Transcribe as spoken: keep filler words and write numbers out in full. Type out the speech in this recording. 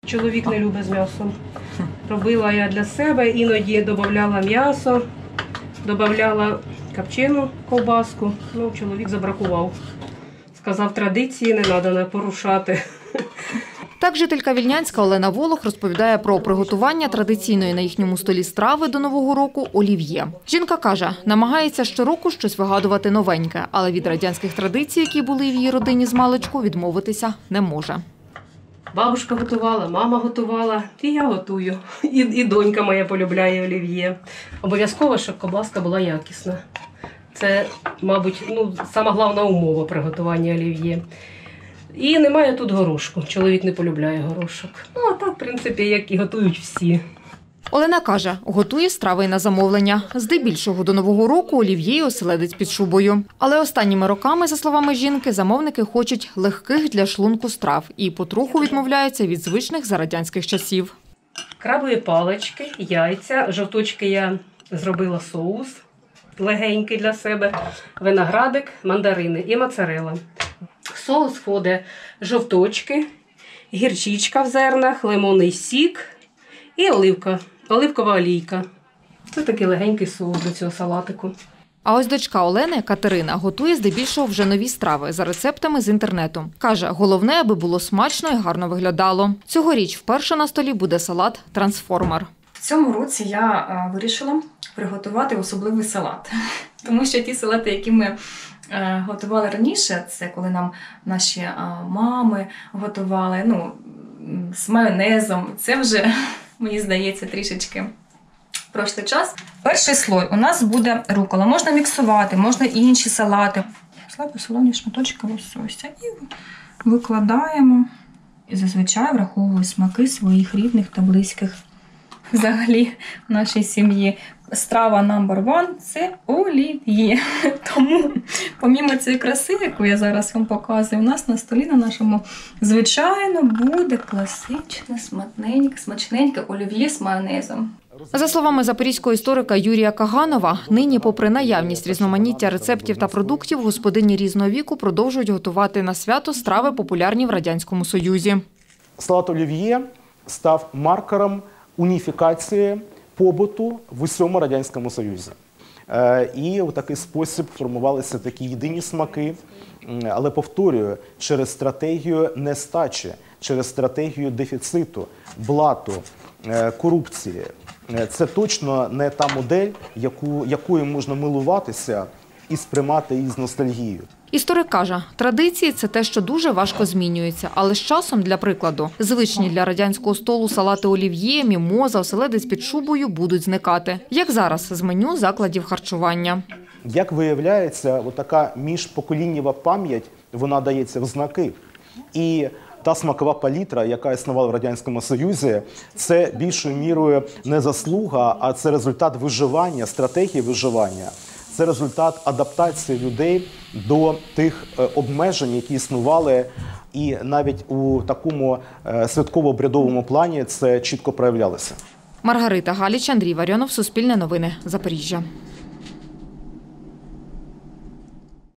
Чоловік не любить з м'ясом. Робила я для себе, іноді додавала м'ясо, додавала копчену ковбаску. Ну, чоловік забракував. Сказав, традиції не треба не порушати. Так жителька Вільнянська Олена Волох розповідає про приготування традиційної на їхньому столі страви до Нового року – олів'є. Жінка каже, намагається щороку щось вигадувати новеньке, але від радянських традицій, які були в її родині змалечку, відмовитися не може. Бабушка готувала, мама готувала, і я готую. І, і донька моя полюбляє олів'є. Обов'язково, щоб ковбаска була якісна. Це, мабуть, ну, сама головна умова приготування олів'є. І немає тут горошку. Чоловік не полюбляє горошок. Ну, а так, в принципі, як і готують всі. Олена каже, готує страви на замовлення. Здебільшого до Нового року олів'є і оселедець під шубою. Але останніми роками, за словами жінки, замовники хочуть легких для шлунку страв і потроху відмовляються від звичних за радянських часів. Крабові палички, яйця, жовточки я зробила соус легенький для себе, виноградик, мандарини і моцарелла. В соус входить жовточки, гірчичка в зернах, лимонний сік і оливка, оливкова олійка. Це такий легенький соус до цього салатику. А ось дочка Олени, Катерина, готує здебільшого вже нові страви за рецептами з інтернету. Каже, головне, аби було смачно і гарно виглядало. Цьогоріч вперше на столі буде салат «Трансформер». В цьому році я вирішила приготувати особливий салат. Тому що ті салати, які ми готували раніше, це коли нам наші мами готували, ну, з майонезом, це вже, мені здається, трішечки пройшли час. Перший слой у нас буде рукола. Можна міксувати, можна і інші салати. Слабо солоні шматочки лосося і викладаємо. І зазвичай враховую смаки своїх рідних та близьких. Взагалі в нашій сім'ї страва номер один – це олів'є. Тому, помімо цієї краси, яку я зараз вам показую, у нас на столі на нашому, звичайно, буде класичне, смачненьке, смачненьке олів'є з майонезом. За словами запорізького історика Юрія Каганова, нині, попри наявність різноманіття рецептів та продуктів, господині різного віку продовжують готувати на свято страви, популярні в Радянському Союзі. Салат олів'є став маркером уніфікації побуту в усьому Радянському Союзі. І у такий спосіб формувалися такі єдині смаки, але, повторюю, через стратегію нестачі, через стратегію дефіциту, блату, корупції. Це точно не та модель, яку, якою можна милуватися і сприймати її з ностальгією. Історик каже, традиції – це те, що дуже важко змінюється. Але з часом, для прикладу, звичні для радянського столу салати олів'є, мімоза, оселедець під шубою будуть зникати. Як зараз з меню закладів харчування. Як виявляється, така міжпоколіннєва пам'ять, вона дається в знаки. І та смакова палітра, яка існувала в Радянському Союзі, це більшою мірою не заслуга, а це результат виживання, стратегії виживання. Це результат адаптації людей до тих обмежень, які існували, і навіть у такому святково-обрядовому плані це чітко проявлялося. Маргарита Галіч, Андрій Варіонов, Суспільне новини, Запоріжжя.